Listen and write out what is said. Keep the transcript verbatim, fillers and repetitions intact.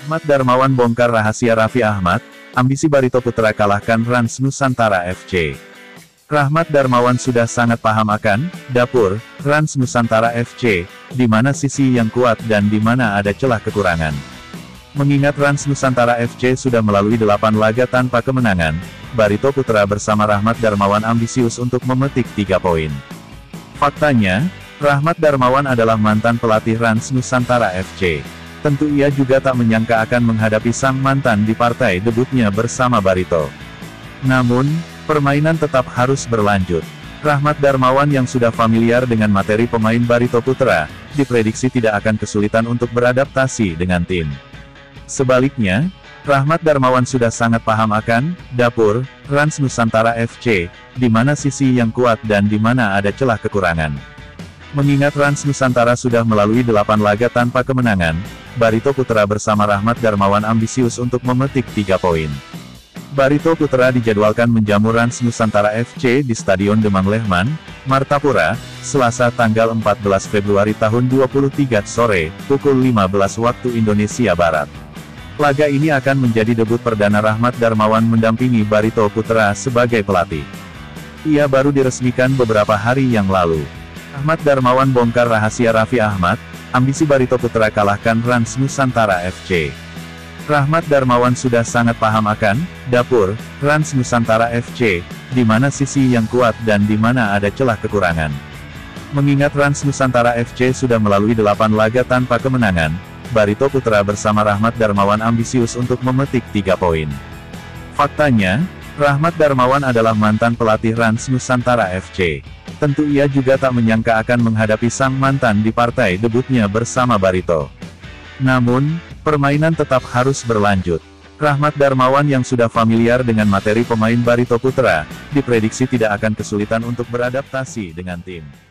Rahmat Darmawan bongkar rahasia Raffi Ahmad, ambisi Barito Putra kalahkan Rans Nusantara F C. Rahmat Darmawan sudah sangat paham akan dapur Rans Nusantara F C, di mana sisi yang kuat dan di mana ada celah kekurangan. Mengingat Rans Nusantara F C sudah melalui delapan laga tanpa kemenangan, Barito Putra bersama Rahmat Darmawan ambisius untuk memetik tiga poin. Faktanya, Rahmat Darmawan adalah mantan pelatih Rans Nusantara F C. Tentu ia juga tak menyangka akan menghadapi sang mantan di partai debutnya bersama Barito. Namun, permainan tetap harus berlanjut. Rahmat Darmawan yang sudah familiar dengan materi pemain Barito Putra, diprediksi tidak akan kesulitan untuk beradaptasi dengan tim. Sebaliknya, Rahmat Darmawan sudah sangat paham akan dapur Rans Nusantara F C, di mana sisi yang kuat dan di mana ada celah kekurangan. Mengingat Rans Nusantara sudah melalui delapan laga tanpa kemenangan, Barito Putra bersama Rahmat Darmawan ambisius untuk memetik tiga poin. Barito Putra dijadwalkan menjamu Rans Nusantara F C di Stadion Demang Lehman, Martapura, Selasa tanggal empat belas Februari tahun dua ribu dua puluh tiga sore, pukul lima belas waktu Indonesia Barat. Laga ini akan menjadi debut perdana Rahmat Darmawan mendampingi Barito Putra sebagai pelatih. Ia baru diresmikan beberapa hari yang lalu. Rahmat Darmawan bongkar rahasia Raffi Ahmad, ambisi Barito Putra kalahkan Rans Nusantara F C. Rahmat Darmawan sudah sangat paham akan dapur Rans Nusantara F C, di mana sisi yang kuat dan di mana ada celah kekurangan. Mengingat Rans Nusantara F C sudah melalui delapan laga tanpa kemenangan, Barito Putra bersama Rahmat Darmawan ambisius untuk memetik tiga poin. Faktanya, Rahmat Darmawan adalah mantan pelatih Rans Nusantara F C. Tentu ia juga tak menyangka akan menghadapi sang mantan di partai debutnya bersama Barito. Namun, permainan tetap harus berlanjut. Rahmat Darmawan yang sudah familiar dengan materi pemain Barito Putra, diprediksi tidak akan kesulitan untuk beradaptasi dengan tim.